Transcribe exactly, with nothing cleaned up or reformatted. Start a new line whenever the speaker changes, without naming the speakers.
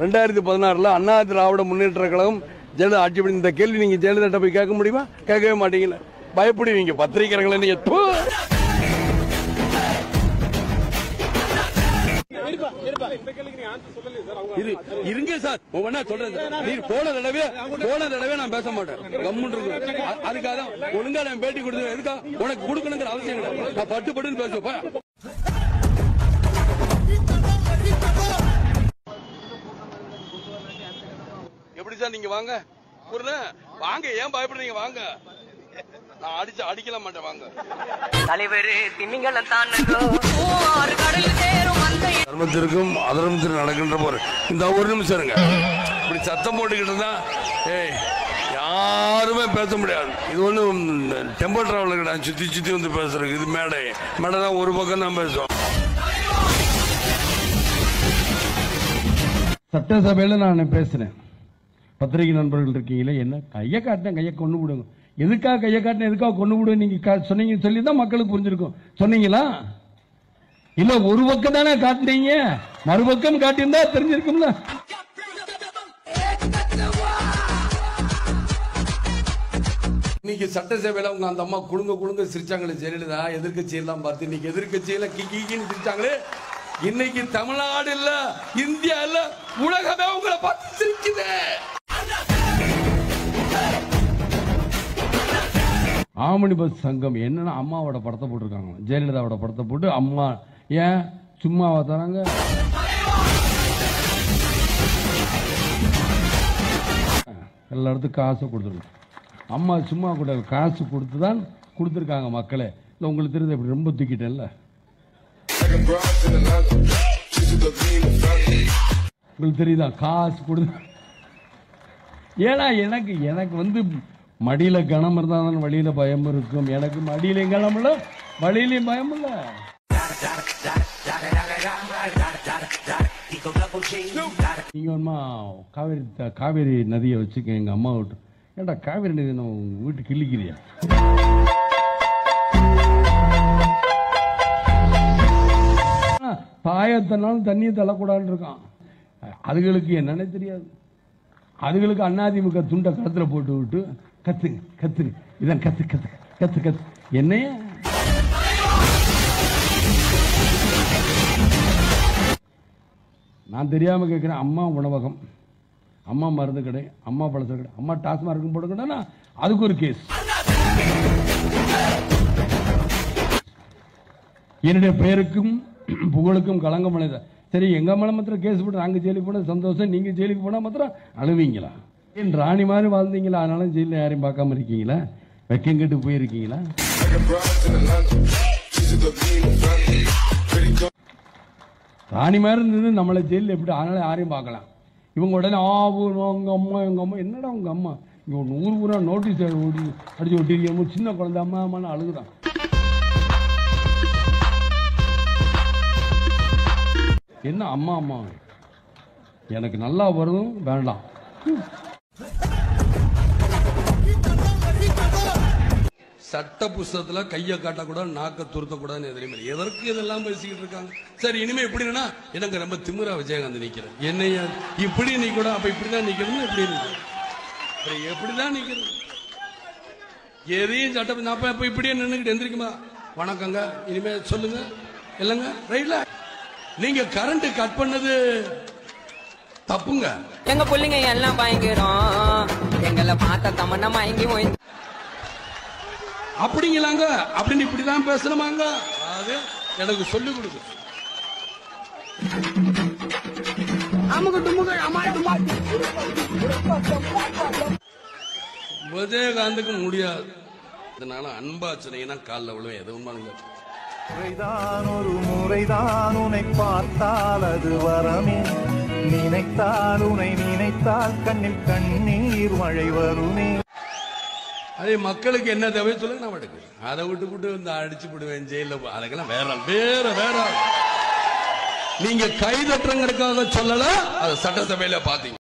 ரெண்டாயிரத்தி பதினாறுல அண்ணா திராவிட முன்னேற்ற கழகம் ஜெயலலிதா ஆட்சி பண்ணி இந்த கேள்வி நீங்க ஜெயலலிதா போய் கேட்க முடியுமா? கேட்கவே மாட்டீங்களா? பயப்படுவீங்க பத்திரிகைகளை நீங்க. இருங்க சார், ஒவ்வொன்னா சொல்றேன். நீர் போன தடவை போன தடவை நான் பேச மாட்டேன், கம்முன்னு இருக்கு. அதுக்காக ஒழுங்கா நான் பேட்டி கொடுத்து எதுக்கா உனக்கு கொடுக்கணுங்கிற அவசியம் கிடையாது. நான் பட்டு பட்டுன்னு பேசுவேன். எப்படி சார் நீங்க வாங்க வாங்க, ஏன் பயப்படுறீங்க? வாங்க, நான் அடிச்சு அடிக்கல மாட்டேன். வாங்க தலைவர் தர்மத்திற்கும் அதர்மத்திற்கும் நடக்கின்ற போது இந்த ஒரு நிமிஷம் இருங்க. இப்படி சத்தம் போட்டுக்கிட்டு இருந்தா ஏய் யாருமே பேச முடியாது. இது ஒன்றும் டெம்போ டிராவலர் கிடையாது, சுத்தி சுத்தி வந்து பேசுறதுக்கு. இது மேடை மேடை தான், ஒரு பக்கம் தான் பேசுவோம். சட்டசபையில நான் பேசுறேன். பத்திரிகை நண்பர்கள் இருக்கீங்களே, என்ன கையை காட்டினேன், கையை கொண்டு விடுங்க. எதுக்காக கையை காட்டின, எதுக்காக கொண்டு விடுங்க நீங்க சொன்னீங்க சொல்லி தான் மக்களுக்கு புரிஞ்சிருக்கும். சொன்னீங்களா? இல்ல ஒரு பக்கம் தானே காட்டினீங்க, மறுபக்கம் காட்டியிருந்தா தெரிஞ்சிருக்கும்ல. இன்னைக்கு சட்டசபையில உங்க அந்த அம்மா குழுங்க குழுங்க சிரிச்சாங்களே ஜெயலலிதா, எதிர்கட்சி எல்லாம் பார்த்து இன்னைக்கு எதிர்கட்சியில கிக்கின்னு சிரிச்சாங்களே. இன்னைக்கு தமிழ்நாடு இல்ல, இந்தியா இல்ல, உலகமே உங்களை பார்த்து சிரிக்குது. ஆமணி பஸ் சங்கம் என்னன்னா அம்மாவோட படத்தை போட்டிருக்காங்க, ஜெயலலிதாவோட படத்தை போட்டு அம்மா ஏன் சும்மாவா தராங்க? எல்லா இடத்துக்கும் காசு கொடுத்துருங்க. அம்மா சும்மா கூட காசு கொடுத்துதான் கொடுத்துருக்காங்க மக்களே. இல்லை உங்களுக்கு தெரியுது, இப்படி ரொம்ப தூக்கிட்டேன்ல. உங்களுக்கு தெரியுதா காசு கொடுத்து? ஏன்னா எனக்கு எனக்கு வந்து மடியில கனம் இருந்தா தான் வழியில பயம் இருக்கும். எனக்கு மடியிலையும் கனம் இல்ல, வழியிலையும் பயம் இல்ல. நீங்க ஒன்மா காவேரி காவேரி நதியை வச்சுக்க எங்க அம்மா விட்டு. ஏன்டா காவேரி நதி நம்ம வீட்டு கிள்ளிக்கிறியா? தாயத்தினாலும் தண்ணியை தள்ளக்கூடாதுன்னு இருக்கான். அதுகளுக்கு என்னன்னே தெரியாது. அதுகளுக்கு அதிமுக துண்டை கழுத்துல போட்டு விட்டு கத்துங்க கத்துங்க இதான் கத்து கத்து கத்து கத்து என்னைய நான் தெரியாம கேட்கிறேன். அம்மா உணவகம், அம்மா மருந்து கடை, அம்மா பழச கடை, அம்மா டாஸ்மார்க் போட்டுக்கிட்டா அதுக்கு ஒரு கேஸ். என்னுடைய பெயருக்கும் புகழுக்கும் களங்கம் அடைந்த சரி, எங்க மேல மாத்திரம் கேஸ் போட்டு நாங்க ஜெயிலுக்கு போன சந்தோஷம், நீங்க ஜெயிலுக்கு போனா மாத்திரம் அழுவீங்களா? ஏன் ராணி மாதிரி வாழ்ந்தீங்களா, அதனால ஜெயில யாரையும் பார்க்காம இருக்கீங்களா? வெக்கம் கெட்டு போயிருக்கீங்களா? ராணி மாதிரி இருந்தது நம்மளை ஜெயில எப்படி, அதனால யாரையும் பார்க்கலாம். இவங்க உடனே ஆ உங்க அம்மா எங்க அம்மா, என்னடா உங்க அம்மா இவங்க நூறு பூரா நோட்டீஸ் அடிச்சு ஒட்டிருக்கோம், சின்ன குழந்தை அம்மா அம்மான்னு அழுகுறான். என்ன அம்மா அம்மா எனக்கு நல்லா வரும் வேண்டாம். சட்ட புஸ்தகத்துல கையை காட்டக்கூடாது, நாக்க துருத்தக்கூடாதுன்னு எதிரிமே. எதற்கு இதெல்லாம் பேசிக்கிட்டு இருக்காங்க? சரி, இனிமே எப்படின்னா எனக்கு ரொம்ப திமிரா விஜயகாந்த் நிக்கிறேன். என்னைய இப்படி நிக்கணும், அப்ப இப்படிதான் நிக்கணும், எப்படி நிக்கணும், எப்படிதான் நிக்கணும், எதையும் சட்டம். நான் அப்ப இப்படியே நின்றுக்கிட்டு எந்திரிக்குமா வணக்கங்க இனிமே சொல்லுங்க இல்லங்க ரைட்ல. நீங்க கரண்ட் கட் பண்ணது தப்புங்க.
எங்க பிள்ளைங்க எல்லாம் பயங்கரம், எங்களை பார்த்த தமன்னா மயங்கி போய்
அப்படிங்களாங்க அப்படின்னு இப்படிதான் பேசணுமாங்க? அது எனக்கு சொல்லிக் கொடுக்கு. விஜயகாந்துக்கு முடியாது. அதனால அன்பா சொன்னீங்கன்னா காலில் விழுவேன். எது உண்மைங்க?
முறைதான் ஒரு முறைதான் உன்னை பார்த்தால் அது வரமே, நினைத்தால் உன்னை நினைத்தால் கண்ணில் கண்ணீர் மழை வருமே.
அதே மக்களுக்கு என்ன தேவை சொல்லுங்க, நான் எடுக்கிறேன். அதை விட்டு விட்டு இந்த அடிச்சு விடுவேன் ஜெயில, அதுக்கெல்லாம் வேற வேற வேற. நீங்க கைதட்டுறங்கிறதுக்காக சொல்லல, அதை சட்டசபையில பாத்தீங்க.